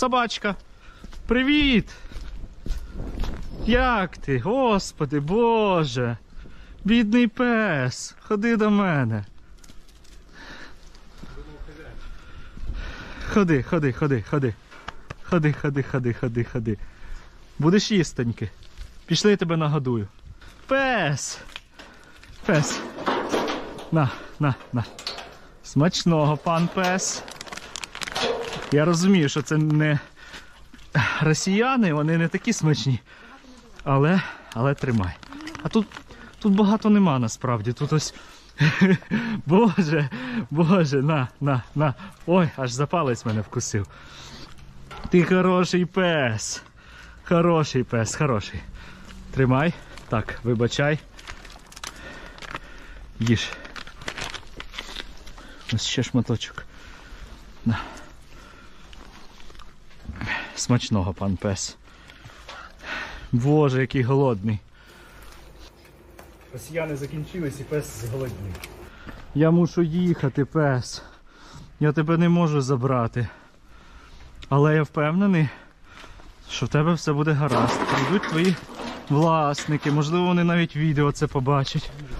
Собачка. Привіт! Як ти? Господи, Боже! Бідний пес! Ходи до мене. Ходи, ходи, ходи, ходи. Ходи, ходи, ходи, ходи, ходи. Будеш їстеньки. Пішли, я тебе нагодую. Пес! Пес! На, на, на. Смачного, пан пес. Я розумію, що це не росіяни, вони не такі смачні. Але тримай. А тут багато нема насправді. Тут ось... Боже, Боже, на. Ой, аж за палець мене вкусив. Ти хороший пес. Хороший пес, хороший. Тримай. Так, вибачай. Їж. Ось ще шматочок. На. Смачного, пан пес. Боже, який голодний. Росіяни закінчились і пес зголоднів. Я мушу їхати, пес. Я тебе не можу забрати. Але я впевнений, що в тебе все буде гаразд. Прийдуть твої власники. Можливо, вони навіть відео це побачать.